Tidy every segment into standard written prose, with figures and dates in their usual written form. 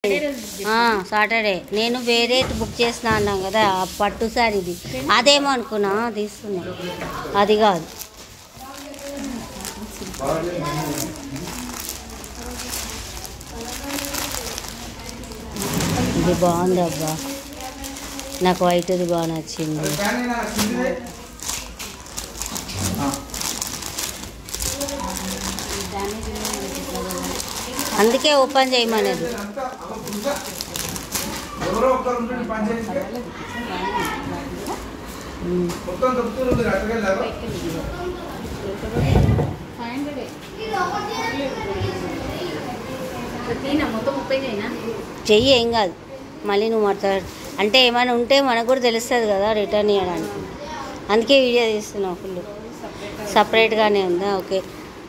Saturday నేను వేరే book చేసిన అన్నాం కదా పట్టు సారీ ఇది అదేమో అనుకున్నా తీసుకున్నా అది కాదు ఇది బాగుంది అబ్బా నాకు వైట్ది బాగా నచ్చింది అందుకే ఓపెన్ చేయమనేది చెయ్యి ఏం కాదు మళ్ళీ నువ్వు మాట్లాడు అంటే ఏమైనా ఉంటే మనకు కూడా తెలుస్తుంది కదా రిటర్న్ ఇవ్వడానికి అందుకే వీడియో తీస్తున్నావు ఫుల్ సపరేట్గానే ఉందా ఓకే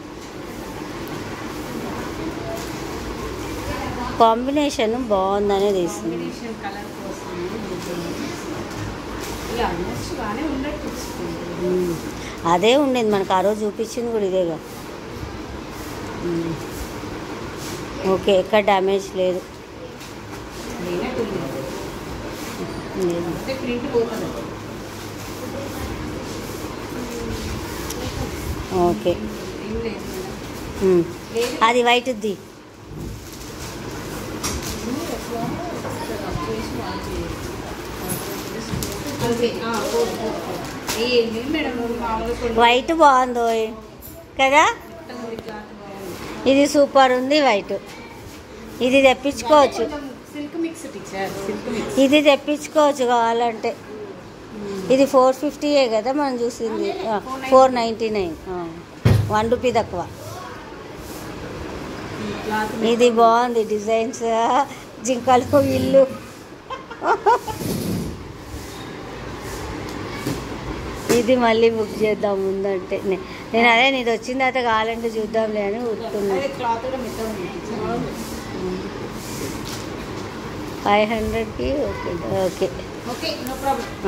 కాంబినేషన్ బాగుందనే తీస్తుంది అదే ఉండేది మనకు ఆ రోజు చూపించింది కూడా ఇదేగా ఓకే ఎక్కడ డ్యామేజ్ లేదు ఓకే అది వైట్ది వైట్ బాగుందో కదా ఇది సూపర్ ఉంది వైట్ ఇది తెప్పించుకోవచ్చు ఇది తెప్పించుకోవచ్చు కావాలంటే ఇది 450 కదా మనం చూసింది 499 1 రూపీ తక్కువ ఇది బాగుంది డిజైన్స్ జింకలు ఇల్లు ఇది మళ్ళీ బుక్ చేద్దాం ముందంటే నేను అదే నీది వచ్చిన తర్వాత కావాలంటే చూద్దాంలే అని ఉట్టున్నా 500కి ఓకే ఓకే